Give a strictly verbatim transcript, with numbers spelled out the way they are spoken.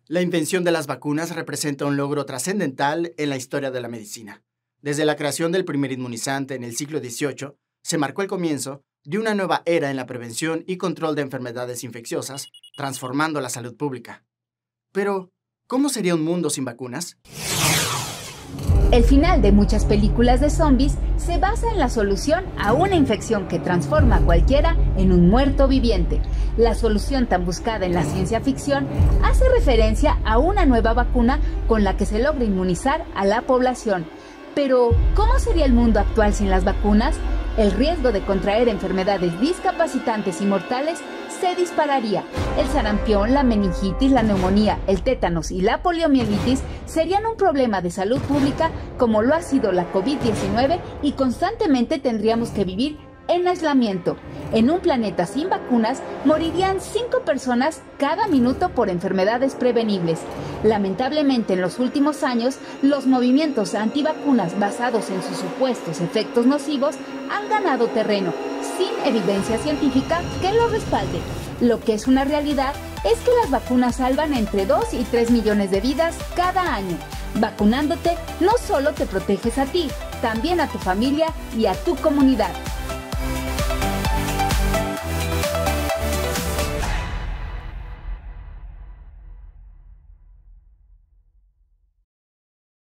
La invención de las vacunas representa un logro trascendental en la historia de la medicina. Desde la creación del primer inmunizante en el siglo dieciocho, se marcó el comienzo de una nueva era en la prevención y control de enfermedades infecciosas, transformando la salud pública. Pero, ¿cómo sería un mundo sin vacunas? El final de muchas películas de zombies se basa en la solución a una infección que transforma a cualquiera en un muerto viviente. La solución tan buscada en la ciencia ficción hace referencia a una nueva vacuna con la que se logra inmunizar a la población. Pero, ¿cómo sería el mundo actual sin las vacunas? El riesgo de contraer enfermedades discapacitantes y mortales se dispararía. El sarampión, la meningitis, la neumonía, el tétanos y la poliomielitis serían un problema de salud pública como lo ha sido la COVID diecinueve y constantemente tendríamos que vivir en aislamiento. En un planeta sin vacunas, morirían cinco personas cada minuto por enfermedades prevenibles. Lamentablemente, en los últimos años, los movimientos antivacunas basados en sus supuestos efectos nocivos han ganado terreno, sin evidencia científica que lo respalde. Lo que es una realidad es que las vacunas salvan entre dos y tres millones de vidas cada año. Vacunándote, no solo te proteges a ti, también a tu familia y a tu comunidad.